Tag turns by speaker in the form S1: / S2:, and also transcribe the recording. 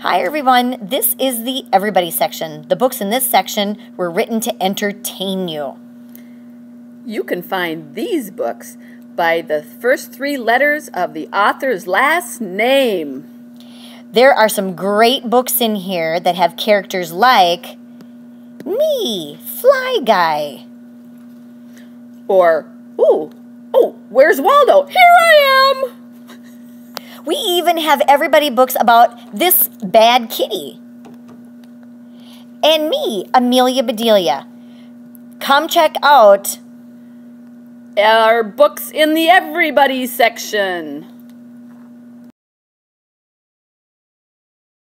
S1: Hi everyone, this is the Everybody section. The books in this section were written to entertain you.
S2: You can find these books by the first 3 letters of the author's last name.
S1: There are some great books in here that have characters like me, Fly Guy.
S2: Or, where's Waldo? Here I am!
S1: We even have Everybody books about this bad kitty. And me, Amelia Bedelia. Come check out
S2: our books in the Everybody section.